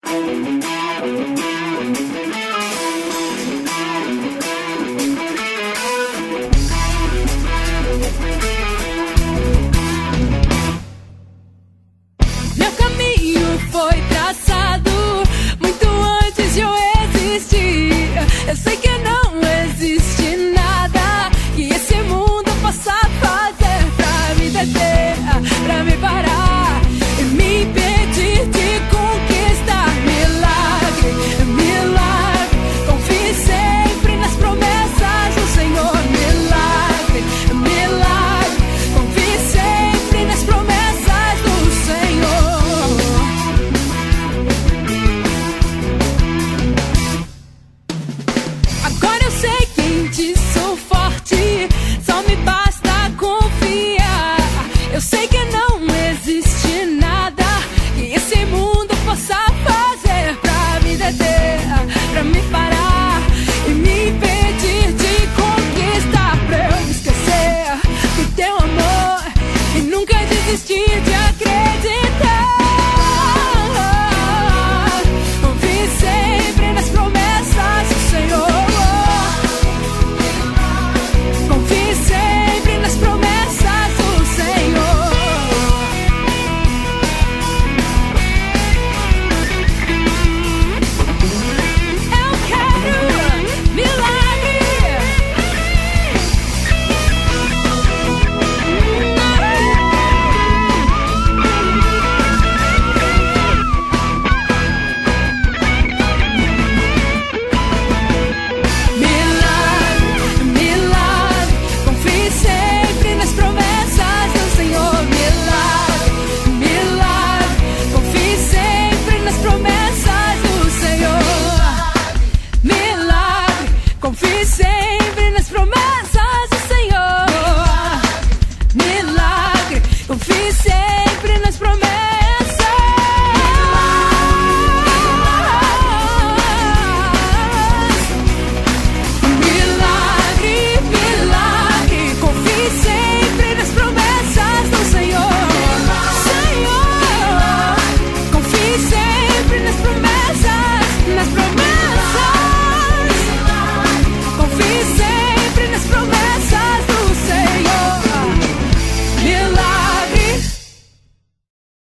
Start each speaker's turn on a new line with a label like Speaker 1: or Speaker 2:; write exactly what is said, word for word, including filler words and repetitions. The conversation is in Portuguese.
Speaker 1: Meu caminho foi traçado muito antes de eu existir. Eu sei que não existe nada que esse mundo possa fazer pra me deter, pra me parar e me impedir de conquistar. Milagre, milagre, confie sempre nas promessas do Senhor. Milagre, milagre, confie sempre nas promessas do Senhor. Agora eu sei quem te sou forte, só me basta confiar. Eu sei que não existe nada que esse mundo possa fazer pra me deter, pra me parar e me impedir de conquistar. Pra eu me esquecer do teu amor e nunca desistir de acreditar. Confie sempre nas promessas do Senhor. Confie sempre nas promessas do Senhor. Eu quero milagre. Milagre, milagre, confie sempre nas promessas do Senhor. Milagre, milagre, confie sempre nas promessas do Senhor. Milagre, confie sempre nas promessas do Senhor. Milagre, confie sempre.